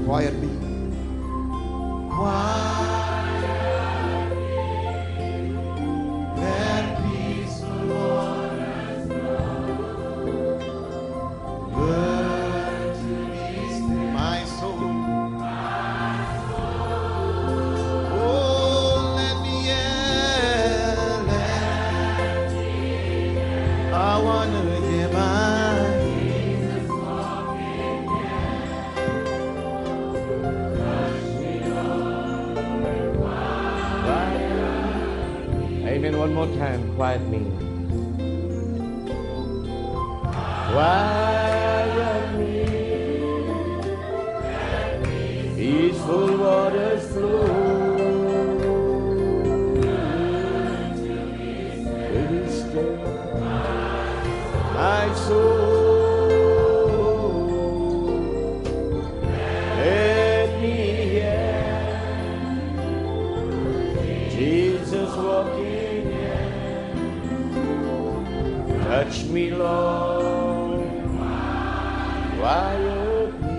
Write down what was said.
Quiet me. Let peaceful waters flow. Learn to be still, my soul. Oh, let me in. I wanna hear my Amen. One more time. Quiet me. Quiet me. Peaceful waters flow. Be still, my soul. Let me hear Jesus walking here. Touch me, Lord. Quiet me.